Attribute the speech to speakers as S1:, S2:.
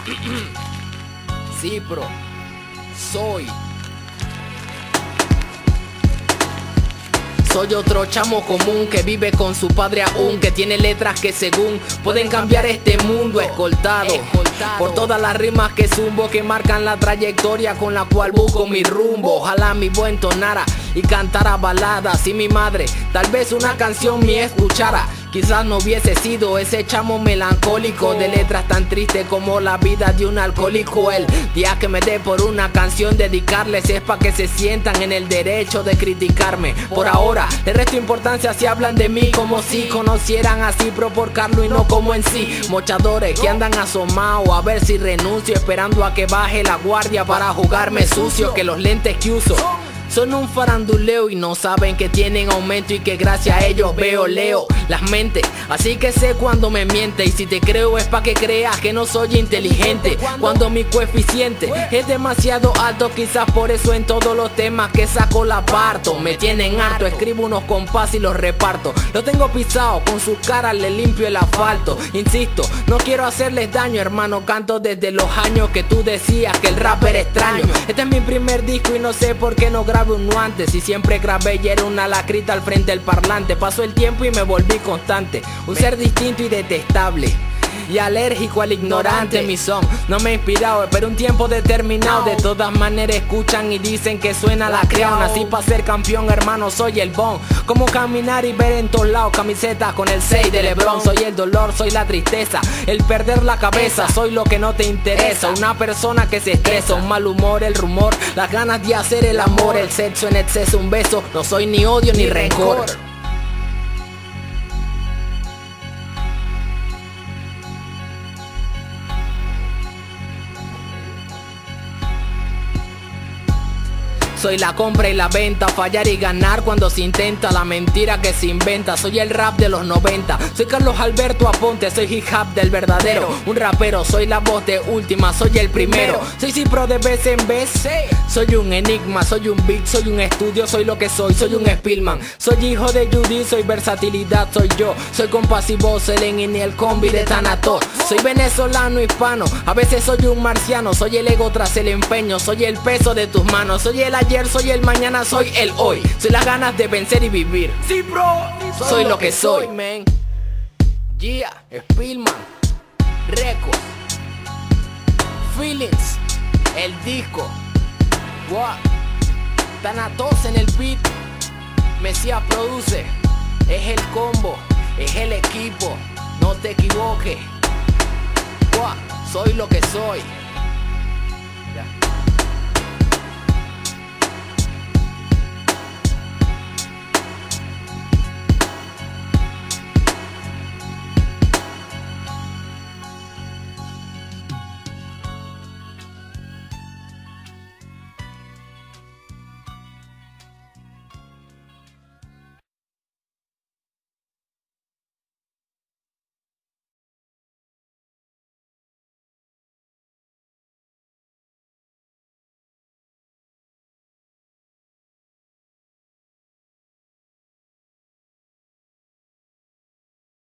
S1: Cipro, soy otro chamo común que vive con su padre aún, que tiene letras que según pueden cambiar este mundo, escoltado por todas las rimas que zumbo, que marcan la trayectoria con la cual busco mi rumbo. Ojalá mi voz entonara y cantara baladas, y mi madre tal vez una canción me escuchara. Quizás no hubiese sido ese chamo melancólico de letras tan tristes como la vida de un alcohólico. El día que me dé por una canción dedicarles es pa' que se sientan en el derecho de criticarme. Por ahora le resto importancia si hablan de mí, como si conocieran a Cipro por Carlos y no como en sí. Mochadores que andan asomados a ver si renuncio, esperando a que baje la guardia para jugarme sucio, que los lentes que uso son un faranduleo y no saben que tienen aumento y que gracias a ellos leo las mentes. Así que sé cuando me miente, y si te creo es pa' que creas que no soy inteligente. Cuando mi coeficiente es demasiado alto, quizás por eso en todos los temas que saco la parto. Me tienen harto, escribo unos compás y los reparto. Lo tengo pisado, con sus caras le limpio el asfalto. Insisto, no quiero hacerles daño, hermano, canto desde los años que tú decías que el rap era extraño. Este es mi primer disco y no sé por qué no grabé uno antes, y siempre grabé y era una lacrita al frente del parlante. Pasó el tiempo y me volví constante, un ser distinto y detestable y alérgico al ignorante. Mi son no me ha inspirado, espero un tiempo determinado. De todas maneras escuchan y dicen que suena la creación. Así para ser campeón, hermano, soy el bon. Como caminar y ver en todos lados camisetas con el 6 de LeBron. Soy el dolor, soy la tristeza, el perder la cabeza. Soy lo que no te interesa, una persona que se estresa, un mal humor, el rumor, las ganas de hacer el amor, el sexo en exceso, un beso. No soy ni odio ni rencor. Soy la compra y la venta, fallar y ganar cuando se intenta, la mentira que se inventa. Soy el rap de los 90, soy Carlos Alberto Aponte, soy hip hop del verdadero, un rapero, soy la voz de última, soy el primero. Soy Cipro de vez en vez, soy un enigma, soy un beat, soy un estudio, soy lo que soy un Spillman. Soy hijo de Judy, soy versatilidad, soy yo. Soy compasivo, soy Lenin y el combi de Thanatos. Soy venezolano hispano, a veces soy un marciano. Soy el ego tras el empeño, soy el peso de tus manos. Soy el ayer, soy el mañana, soy el hoy. Soy las ganas de vencer y vivir.
S2: Sí, bro.
S1: Soy lo que soy, man. Yeah, Spillman Record, Feelings, el disco. What? Thanatos en el beat, Mesías produce. Es el combo, es el equipo, no te equivoques. What? Soy lo que soy.